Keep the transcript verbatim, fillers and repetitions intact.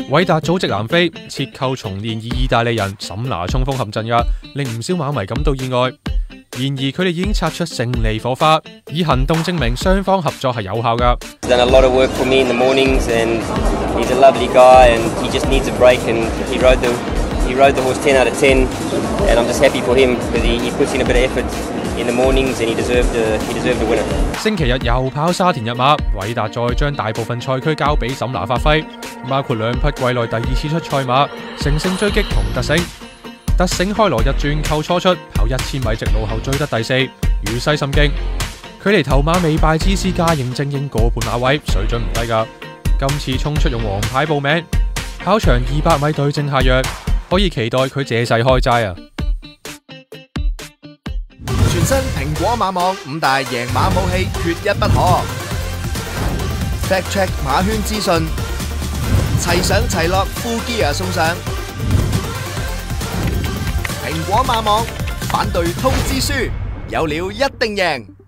韋達祖籍南非，切扣重練以意大利人沈拿衝鋒陷陣嘅，令唔少馬迷感到意外。然而佢哋已經擦出勝利火花，以行動證明雙方合作係有效㗎。 Done a lot of work for me in the mornings, and he's a lovely guy, and he just needs a break, and he rode the he rode the horse ten out of ten, and I'm just happy for him because he, he puts in a bit of effort in the mornings, and he deserved a, he deserved a winner. 星期日又跑沙田日馬，韋達再將大部分賽區交俾沈拿發揮，包括兩匹季內第二次出賽馬乘勝追擊同特醒。特醒開羅日轉扣初出，跑一千米直路後追得第四，與西甚勁。距離頭馬未敗之師嘉應精英個半馬位，水準唔低㗎。今次衝出用黃牌報名，跑長二百米對症下藥，可以期待佢借勢開齋啊！ 全新蘋果馬網五大贏馬武器，缺一不可。Fact Check 馬圈資訊，齊上齊落 Full Gear 送上。蘋果馬網反對通知書，有料一定贏。